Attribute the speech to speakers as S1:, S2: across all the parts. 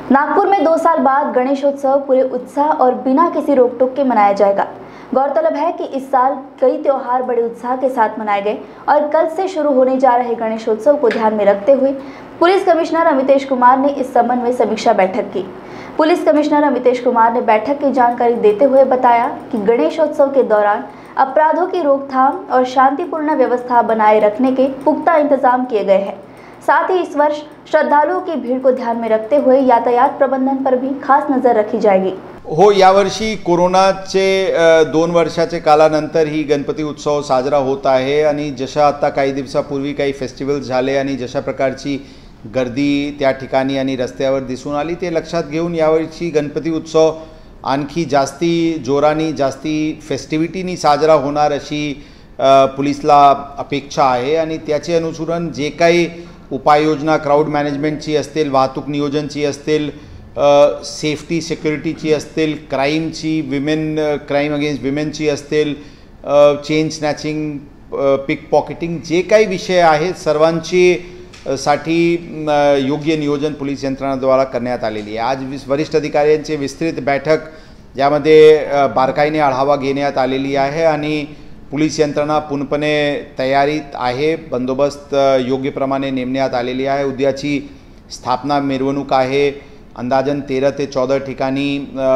S1: नागपुर में 2 साल बाद गणेशोत्सव पूरे उत्साह और बिना किसी रोक टोक के मनाया जाएगा। गौरतलब है कि इस साल कई त्योहार बड़े उत्साह के साथ मनाए गए और कल से शुरू होने जा रहे गणेशोत्सव को ध्यान में रखते हुए पुलिस कमिश्नर अमितेश कुमार ने इस संबंध में समीक्षा बैठक की। पुलिस कमिश्नर अमितेश कुमार ने बैठक की जानकारी देते हुए बताया कि गणेशोत्सव के दौरान अपराधों की रोकथाम और शांतिपूर्ण व्यवस्था बनाए रखने के पुख्ता इंतजाम किए गए हैं। साथ ही इस वर्ष श्रद्धालुओं की भीड़ को ध्यान में रखते हुए यातायात प्रबंधन पर भी खास नजर रखी जाएगी।
S2: हो, यावर्षी कोरोनाचे 2 वर्षाचे कालानंतर ही गणपती उत्सव साजरा होत आहे आणि जशा आता काही दिवसापूर्वी काही फेस्टिवल्स झाले आणि जशा प्रकारची गर्दी त्या ठिकाणी आणि रस्त्यावर दिसून आली ते लक्षात घेऊन यावर्षी गणपती उत्सव आणखी जास्ती जोराने जास्ती फेस्टिव्हिटीनी साजरा होणार अशी पोलिसला अपेक्षा आहे आणि त्याचे अनुसरण जे काही उपाययोजना क्राउड मॅनेजमेंटची असतील, वाहतूक नियोजनची असतील, सेफ्टी सिक्युरिटीची असतील, क्राईमची क्राईम अगेन्स्ट विमेनची असतील, चेन स्नॅचिंग, पिक पॉकेटिंग जे काही विषय आहेत सर्वांची साठी योग्य नियोजन पोलीस यंत्रणाद्वारा करण्यात आलेली आहे। आज वरिष्ठ अधिकाऱ्यांची विस्तृत बैठक यामध्ये बारकाईने आढावा घेण्यात आलेली आहे आणि पोलीस यंत्रणा पूर्णपणे तयारीत आहे। बंदोबस्त योग्य प्रमाणे नेमण्यात आलेली आहे। उद्याची स्थापना मिरवणूक आहे। अंदाजन 13 ते 14 ठिकाणी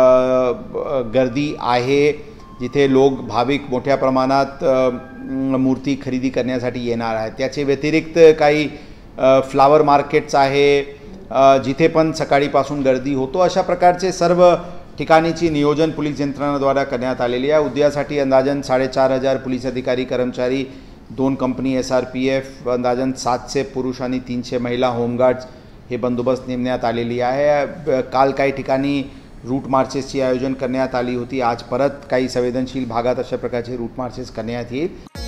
S2: गर्दी आहे जिथे लोक भाविक मोठ्या प्रमाणात मूर्ती खरेदी करण्यासाठी येणार आहेत। त्याचे व्यतिरिक्त काही फ्लावर मार्केट्स आहे जिथे पण सकाळीपासून गर्दी होतो। अशा प्रकारचे सर्व ठिकाणीची नियोजन पोलीस यंत्रणाद्वारा करण्यात आलेली आहे। उद्यासाठी अंदाजन 4500 पोलीस अधिकारी कर्मचारी, 2 कंपनी SRPF, अंदाजन 700 पुरुष आणि 300 महिला होमगार्ड्स हे बंदोबस्त नेमण्यात आलेली आहे। काल काही ठिकाणी रूट मार्चेसची आयोजन करण्यात आली होती। आज परत काही संवेदनशील भागात अशा प्रकारचे रूट मार्चेस करण्यात येईल।